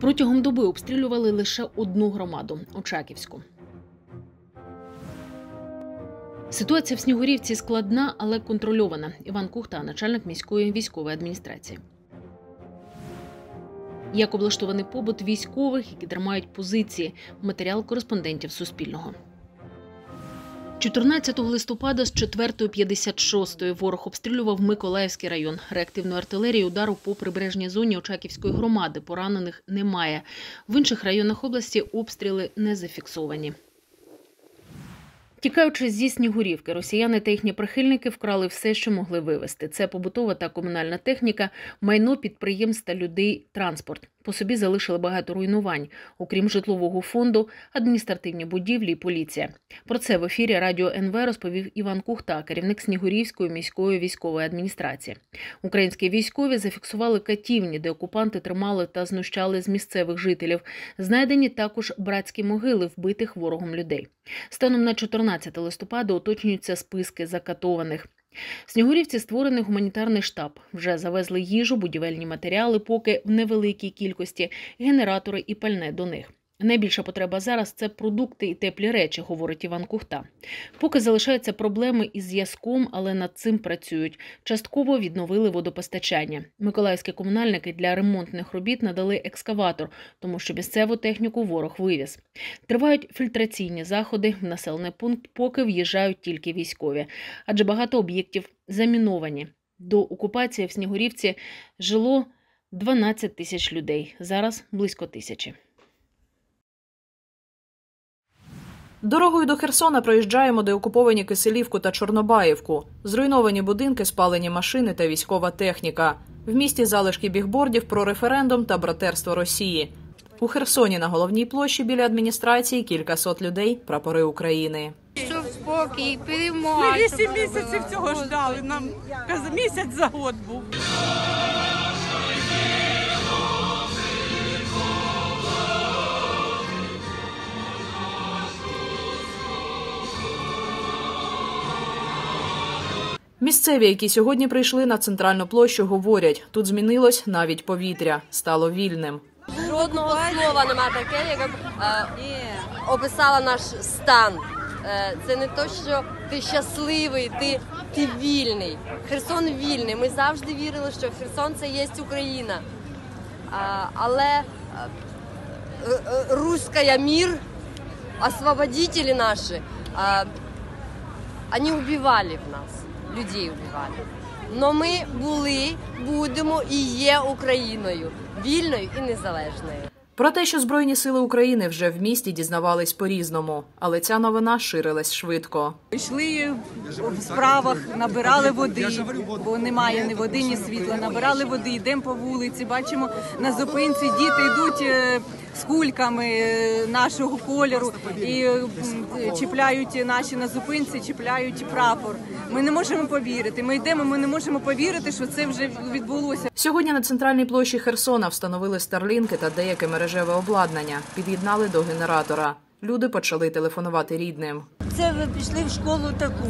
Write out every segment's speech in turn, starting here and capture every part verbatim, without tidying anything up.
Протягом доби обстрілювали лише одну громаду – Очаківську. Ситуація в Снігурівці складна, але контрольована. Іван Кухта, начальник міської військової адміністрації. Як облаштований побут військових, які тримають позиції. Матеріал кореспондентів Суспільного. чотирнадцятого листопада з четвертої п'ятдесят шостої ворог обстрілював Миколаївський район. Реактивної артилерії удару по прибережній зоні Очаківської громади. Поранених немає. В інших районах області обстріли не зафіксовані. Тікаючи зі Снігурівки, росіяни та їхні прихильники вкрали все, що могли вивезти. Це побутова та комунальна техніка, майно підприємств та людей, транспорт. По собі залишили багато руйнувань. Окрім житлового фонду, адміністративні будівлі і поліція. Про це в ефірі радіо ен ве розповів Іван Кухта, керівник Снігурівської міської військової адміністрації. Українські військові зафіксували катівні, де окупанти тримали та знущали з місцевих жителів. Знайдені також братські могили вбитих ворогом людей. Станом на чотирнадцяте листопада уточнюються списки закатованих. В Снігурівці створений гуманітарний штаб. Вже завезли їжу, будівельні матеріали, поки в невеликій кількості, генератори і пальне до них. Найбільша потреба зараз – це продукти і теплі речі, говорить Іван Кухта. Поки залишаються проблеми із зв'язком, але над цим працюють. Частково відновили водопостачання. Миколаївські комунальники для ремонтних робіт надали екскаватор, тому що місцеву техніку ворог вивіз. Тривають фільтраційні заходи. В населений пункт поки в'їжджають тільки військові. Адже багато об'єктів заміновані. До окупації в Снігурівці жило дванадцять тисяч людей. Зараз близько тисячі. Дорогою до Херсона проїжджаємо деокуповані Киселівку та Чорнобаївку. Зруйновані будинки, спалені машини та військова техніка. В місті залишки бігбордів про референдум та братерство Росії. У Херсоні на головній площі біля адміністрації кількасот людей, прапори України. Щоб спокій, перемога. Ми вісім місяців цього ждали, нам місяць за год був. Місцеві, які сьогодні прийшли на центральну площу, говорять, тут змінилось навіть повітря, стало вільним. Жодного слова нема таке, яке б е, описала наш стан. Е, це не те, що ти щасливий, ти, ти вільний. Херсон вільний. Ми завжди вірили, що Херсон – це є Україна. А, але е, е, русская мир, освободители наши, е, вони вбивали в нас. Людей вбивали. Но ми були, будемо і є Україною. Вільною і незалежною. Про те, що Збройні сили України вже в місті, дізнавались по-різному. Але ця новина ширилась швидко. Йшли в справах, набирали води, бо немає ні води, ні світла. Набирали води, йдемо по вулиці, бачимо на зупинці діти йдуть з кульками нашого кольору і чіпляють наші на зупинці, чіпляють прапор. Ми не можемо повірити. Ми йдемо, ми не можемо повірити, що це вже відбулося. Сьогодні на центральній площі Херсона встановили старлінки та деяке мережеве обладнання. Під'єднали до генератора. Люди почали телефонувати рідним. Це ви пішли в школу таку,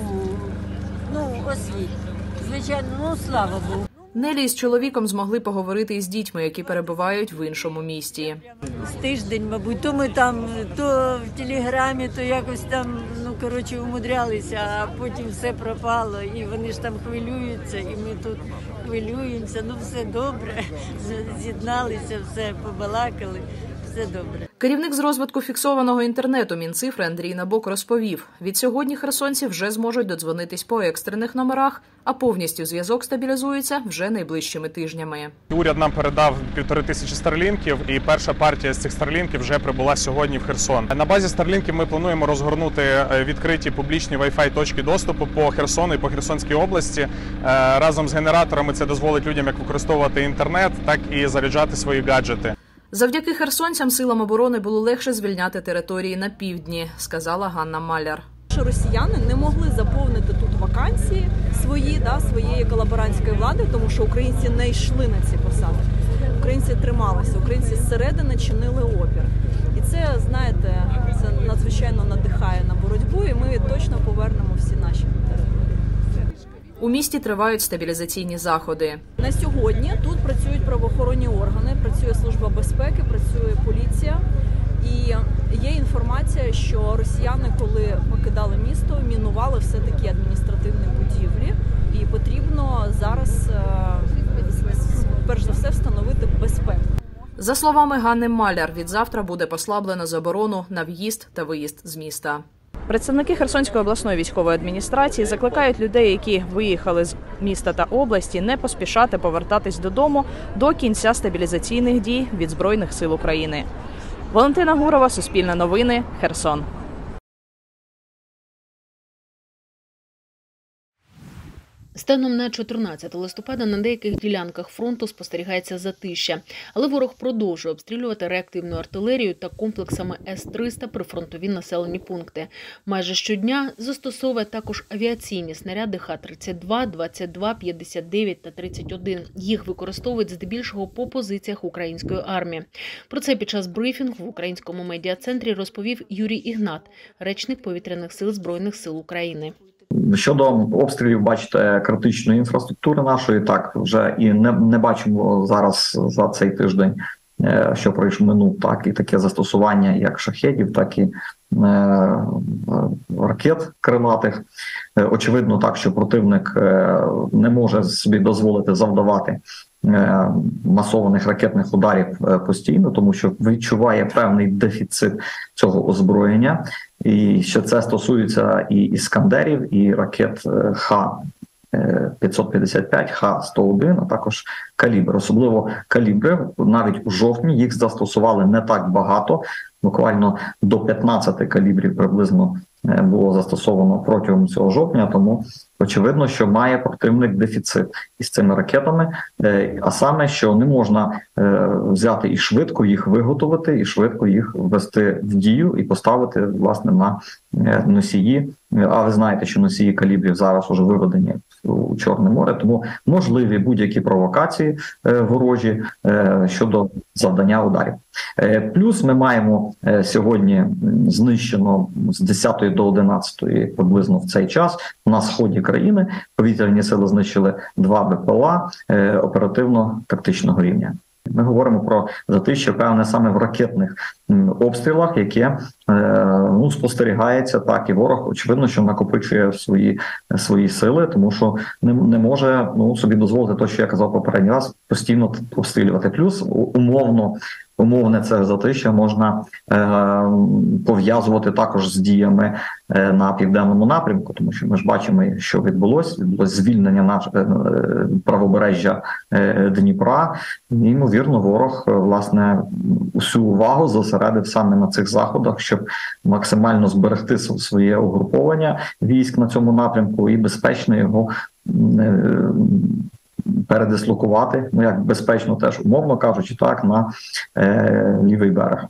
ну, освіт. Звичайно, ну, слава Богу. Нелі з чоловіком змогли поговорити із дітьми, які перебувають в іншому місті. З тиждень, мабуть, то ми там, то в телеграмі, то якось там, ну, коротше, умудрялися, а потім все пропало, і вони ж там хвилюються, і ми тут хвилюємося, ну, все добре, з'єдналися, все побалакали. Все добре. Керівник з розвитку фіксованого інтернету Мінцифри Андрій Набок розповів, від сьогодні херсонці вже зможуть додзвонитись по екстрених номерах, а повністю зв'язок стабілізується вже найближчими тижнями. Уряд нам передав півтори тисячі старлінків, і перша партія з цих старлінків вже прибула сьогодні в Херсон. На базі старлінків ми плануємо розгорнути відкриті публічні Wi-Fi точки доступу по Херсону і по Херсонській області. Разом з генераторами це дозволить людям як використовувати інтернет, так і заряджати свої гаджети. Завдяки херсонцям силам оборони було легше звільняти території на півдні, сказала Ганна Маляр. Що росіяни не могли заповнити тут вакансії свої, да, своєї колаборантської влади, тому що українці не йшли на ці посади. Українці трималися, українці зсередини чинили опір. І це, знаєте, це надзвичайно надихає на боротьбу, і ми точно повернемо всі наші території. У місті тривають стабілізаційні заходи. На сьогодні тут працюють правоохоронні органи, працює Служба безпеки, працює поліція. І є інформація, що росіяни, коли покидали місто, мінували все-таки адміністративні будівлі. І потрібно зараз, перш за все, встановити безпеку. За словами Ганни Маляр, відзавтра буде послаблено заборону на в'їзд та виїзд з міста. Представники Херсонської обласної військової адміністрації закликають людей, які виїхали з міста та області, не поспішати повертатись додому до кінця стабілізаційних дій від Збройних сил України. Валентина Гурова, Суспільне новини, Херсон. Станом на чотирнадцяте листопада на деяких ділянках фронту спостерігається затища, але ворог продовжує обстрілювати реактивною артилерією та комплексами С триста прифронтові населені пункти. Майже щодня застосовує також авіаційні снаряди Х тридцять два, двадцять два, п'ятдесят дев'ять та тридцять один. Їх використовують здебільшого по позиціях української армії. Про це під час брифінгу в українському медіа-центрі розповів Юрій Ігнат, речник Повітряних сил Збройних сил України. Щодо обстрілів, бачите, критичної інфраструктури нашої, так, вже і не, не бачимо зараз за цей тиждень, що пройшов минув, так, і таке застосування як шахедів, так і е, ракет крилатих. Очевидно так, що противник не може собі дозволити завдавати масованих ракетних ударів постійно, тому що відчуває певний дефіцит цього озброєння. І що це стосується і іскандерів, і ракет Х п'ятсот п'ятдесят п'ять, Х сто один, а також калібр. Особливо калібри, навіть у жовтні їх застосували не так багато, буквально до п'ятнадцяти калібрів приблизно було застосовано протягом цього жовтня, тому очевидно, що має противник дефіцит із цими ракетами, а саме, що не можна взяти і швидко їх виготовити, і швидко їх ввести в дію і поставити, власне, на носії. А ви знаєте, що носії калібрів зараз уже виведені у Чорне море, тому можливі будь-які провокації ворожі щодо завдання ударів. Плюс ми маємо сьогодні знищено з десятої до одинадцятої приблизно в цей час на сході країни повітряні сили знищили два Б П Л А оперативно-тактичного рівня. Ми говоримо про затища, певне, саме в ракетних обстрілах, яке ну, спостерігається так, і ворог, очевидно, що накопичує свої, свої сили, тому що не, не може ну, собі дозволити те, що я казав попередній раз, постійно обстрілювати. Плюс умовно, умовне це затища можна е, пов'язувати також з діями е, на південному напрямку, тому що ми ж бачимо, що відбулося. Відбулося звільнення наш, е, правобережжя е, Дніпра. І, ймовірно, ворог, власне, усю увагу зосередив саме на цих заходах, щоб максимально зберегти своє угруповання військ на цьому напрямку і безпечно його е, передислокувати, ну як безпечно теж, умовно кажучи, так, на е, лівий берег.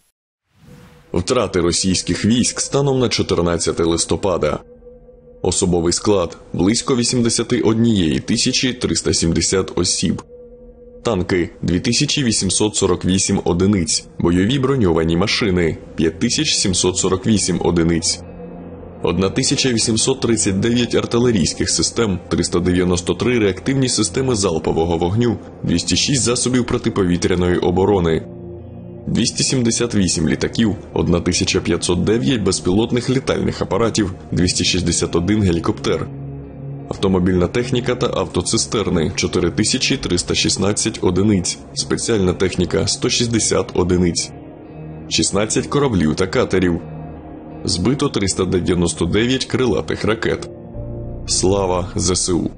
Втрати російських військ станом на чотирнадцяте листопада. Особовий склад – близько вісімдесят однієї тисячі триста сімдесят осіб. Танки – дві тисячі вісімсот сорок вісім одиниць. Бойові броньовані машини – п'ять тисяч сімсот сорок вісім одиниць. тисяча вісімсот тридцять дев'ять артилерійських систем, триста дев'яносто три реактивні системи залпового вогню, двісті шість засобів протиповітряної оборони, двісті сімдесят вісім літаків, тисяча п'ятсот дев'ять безпілотних літальних апаратів, двісті шістдесят один гелікоптер, автомобільна техніка та автоцистерни – чотири тисячі триста шістнадцять одиниць, спеціальна техніка – сто шістдесят одиниць, шістнадцять кораблів та катерів. Збито триста дев'яносто дев'ять крилатих ракет. Слава Зе Се У!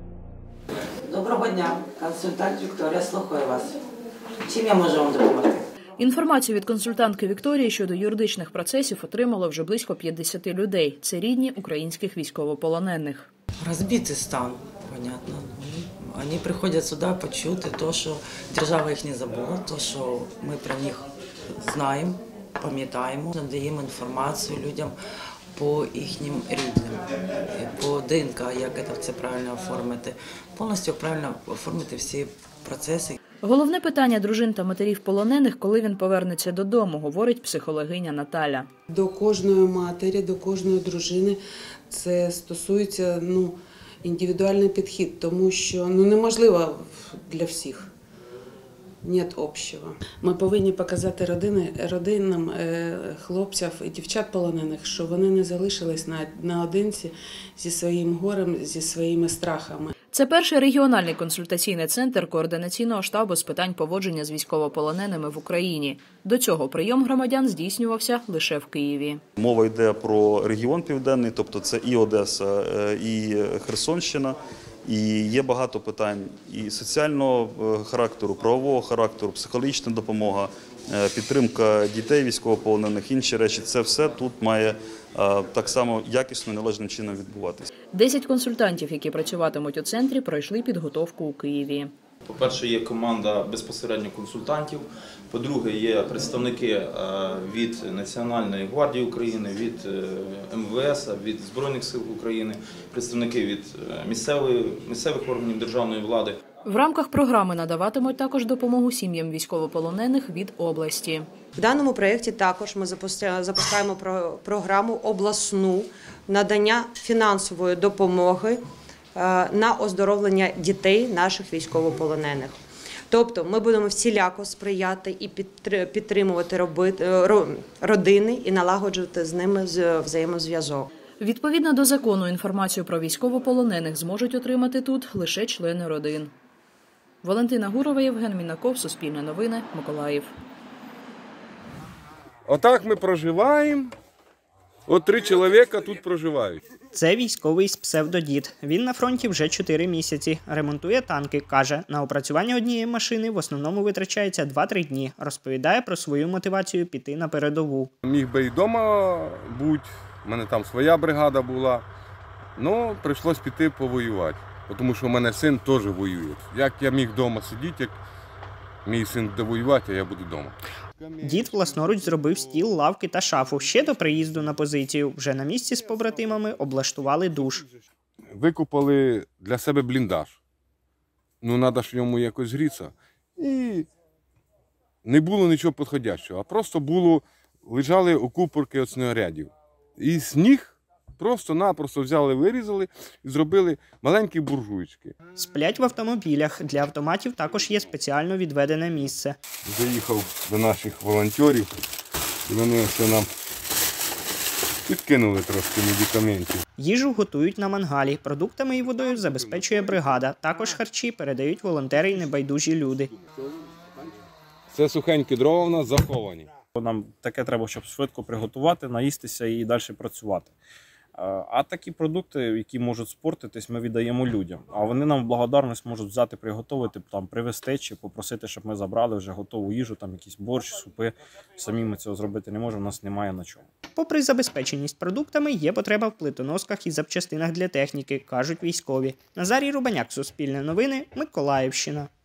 Доброго дня, консультант Вікторія, слухаю вас. Чим я можу вам допомогти? Інформацію від консультантки Вікторії щодо юридичних процесів отримало вже близько п'ятдесят людей. Це рідні українських військовополонених. Розбитий стан, понятно. Вони приходять сюди почути те, що держава їх не забула, те, що ми про них знаємо, пам'ятаємо, надаємо інформацію людям по їхнім рідним, по Д Н К, як це правильно оформити, повністю правильно оформити всі процеси. Головне питання дружин та матерів полонених, коли він повернеться додому, говорить психологиня Наталя. До кожної матері, до кожної дружини це стосується, ну, індивідуальний підхід, тому що ну, неможливо для всіх. Нет общого. Ми повинні показати родини, родинам е, хлопців і дівчат полонених, що вони не залишились на, наодинці зі своїм горем, зі своїми страхами. Це перший регіональний консультаційний центр Координаційного штабу з питань поводження з військовополоненими в Україні. До цього прийом громадян здійснювався лише в Києві. Мова йде про регіон Південний, тобто це і Одеса, і Херсонщина. І є багато питань і соціального характеру, правового характеру, психологічна допомога, підтримка дітей військовополонених, інші речі. Це все тут має так само якісно і належним чином відбуватися. Десять консультантів, які працюватимуть у центрі, пройшли підготовку у Києві. По-перше, є команда безпосередньо консультантів. По-друге, є представники від Національної гвардії України, від ем ве ес, від Збройних сил України, представники від місцевих органів державної влади. В рамках програми надаватимуть також допомогу сім'ям військовополонених від області. В даному проєкті також ми запускаємо програму обласну надання фінансової допомоги на оздоровлення дітей наших військовополонених. Тобто ми будемо всіляко сприяти і підтримувати родини і налагоджувати з ними взаємозв'язок. Відповідно до закону, інформацію про військовополонених зможуть отримати тут лише члени родин. Валентина Гурова, Євген Мінаков, Суспільне новини, Миколаїв. Отак ми проживаємо. От три чоловіка тут проживають. Це військовий з псевдодід. Він на фронті вже чотири місяці. Ремонтує танки, каже. На опрацювання однієї машини в основному витрачається два-три дні. Розповідає про свою мотивацію піти на передову. Міг би і вдома бути, у мене там своя бригада була. Ну, прийшлось піти повоювати, тому що у мене син теж воює. Як я міг вдома сидіти, як мій син буде воювати, а я буду вдома. Дід власноруч зробив стіл, лавки та шафу. Ще до приїзду на позицію. Вже на місці з побратимами облаштували душ. Викопали для себе бліндаж. Ну, треба ж йому якось грітися. І не було нічого підходящого, а просто було, лежали окупорки від снарядів. І сніг просто-напросто взяли, вирізали і зробили маленькі буржуйчики. Сплять в автомобілях. Для автоматів також є спеціально відведене місце. Заїхав до наших волонтерів, і вони все нам підкинули трошки медикаментів. Їжу готують на мангалі. Продуктами і водою забезпечує бригада. Також харчі передають волонтери і небайдужі люди. Це сухенькі дрова в нас заховані. Нам таке треба, щоб швидко приготувати, наїстися і далі працювати. А такі продукти, які можуть спортитись, ми віддаємо людям. А вони нам в благодарність можуть взяти, приготувати, там, привезти чи попросити, щоб ми забрали вже готову їжу, там якийсь борщ, супи. Самі ми цього зробити не можемо, у нас немає на чому. Попри забезпеченість продуктами, є потреба в плитоносках і запчастинах для техніки, кажуть військові. Назарій Рубаняк, Суспільне новини, Миколаївщина.